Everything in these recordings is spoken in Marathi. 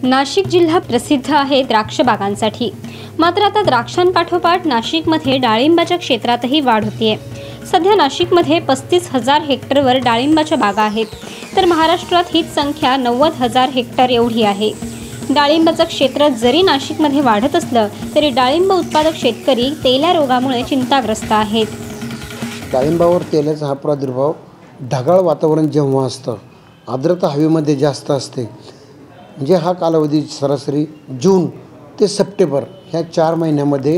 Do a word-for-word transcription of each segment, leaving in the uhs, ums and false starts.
नाशिक जिल्हा प्रसिद्ध आहे द्राक्ष बागांसाठी। मात्र आता द्राक्षांपाठोपाठ नाशिकमध्ये डाळिंबाच्या क्षेत्रातही वाढ होतीये। सध्या नाशिकमध्ये पस्तीस हजार हेक्टरवर डाळिंबाच्या बागा आहेत, तर महाराष्ट्रात हीच संख्या नव्वद हजार हेक्टर एवढी आहे। डाळिंबाचं क्षेत्र जरी नाशिकमध्ये वाढत असलं तरी डाळिंब उत्पादक शेतकरी तेल्या रोगामुळे चिंताग्रस्त आहेत। डाळिंबावर तेलाचा हा प्रादुर्भाव ढगाळ वातावरण जेव्हा असतं, आर्द्रता हवेमध्ये जास्त असते, म्हणजे हा कालावधी सरासरी जून ते सप्टेंबर ह्या चार महिन्यामध्ये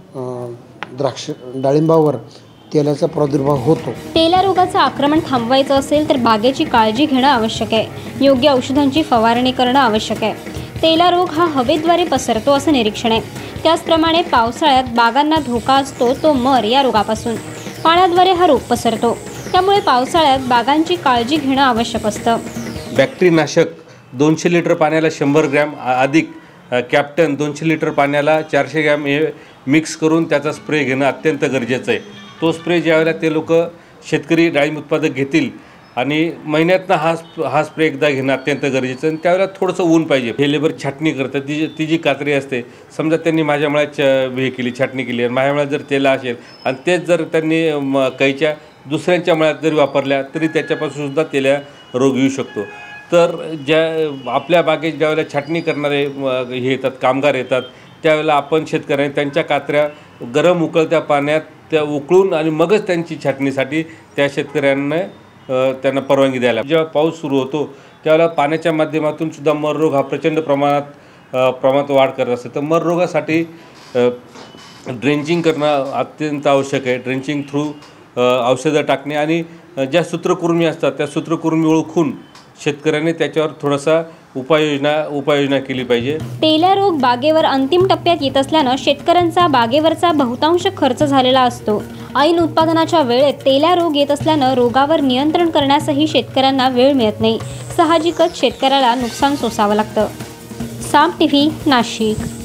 द्राक्ष डाळिंबावर तेलाचा प्रादुर्भाव होतो। तेल्या रोगाचं आक्रमण थांबवायचं असेल तर बागेची काळजी घेणं आवश्यक आहे। योग्य औषधांची फवारणी करणं आवश्यक आहे। तेल्या रोग हा हवेद्वारे पसरतो असं निरीक्षण आहे। त्याचप्रमाणे पावसाळ्यात बागांना धोका असतो तो मर या रोगापासून। पाण्याद्वारे हा रोग पसरतो, त्यामुळे पावसाळ्यात बागांची काळजी घेणं आवश्यक असतं। बॅक्टेरियानाशक दोनशे लिटर पाण्याला शंभर ग्रॅम अधिक कॅप्टन दोनशे लिटर पाण्याला चारशे ग्रॅम हे मिक्स करून त्याचा स्प्रे घेणं अत्यंत गरजेचं आहे। तो स्प्रे ज्यावेळेला ते लोक शेतकरी डाळिंब उत्पादक घेतील आणि महिन्यातनं हा हा स्प्रे एकदा घेणं अत्यंत गरजेचं आहे। आणि त्यावेळेला थोडंसं ऊन पाहिजे। हे लेबर छाटणी करतात, ती ती जी कात्री असते, समजा त्यांनी माझ्या मळ्यात हे केली, छाटणी केली आणि माझ्या मळ्यात जर तेला असेल आणि तेच जर त्यांनी कैच्या दुसऱ्यांच्या मळ्यात जरी वापरल्या तरी त्याच्यापासून सुद्धा तेल्या रोग येऊ शकतो। तर ज्या आपल्या बागेत ज्यावेळेला छाटणी करणारे हे येतात, कामगार येतात, त्यावेळेला आपण शेतकऱ्यांनी त्यांच्या कात्र्या गरम उकळत्या पाण्यात त्या उकळून आणि मगच त्यांची छाटणीसाठी त्या शेतकऱ्यांना त्यांना परवानगी द्यायला। जेव्हा पाऊस सुरू होतो त्यावेळेला पाण्याच्या माध्यमातून सुद्धा मर रोग हा प्रचंड प्रमाणात प्रमाणात वाढ करत असतो। तर मर रोगासाठी ड्रेंचिंग करणं अत्यंत आवश्यक आहे। ड्रेंचिंग थ्रू औषधं टाकणे आणि ज्या सूत्रकृमी असतात त्या सूत्रकृमी ओळखून शेतकऱ्यांनी त्याच्यावर थोडासा उपाययोजना उपाययोजना केली पाहिजे। तेल्या रोग बागेवर अंतिम टप्प्यात येत असल्यानं शेतकऱ्यांचा बागेवरचा बहुतांश खर्च झालेला असतो। ऐन उत्पादनाच्या वेळेत तेल्या रोग येत असल्यानं रोगावर नियंत्रण करण्यासही शेतकऱ्यांना वेळ मिळत नाही। साहजिकच शेतकऱ्याला नुकसान सोसावं लागतं। साम टीव्ही नाशिक।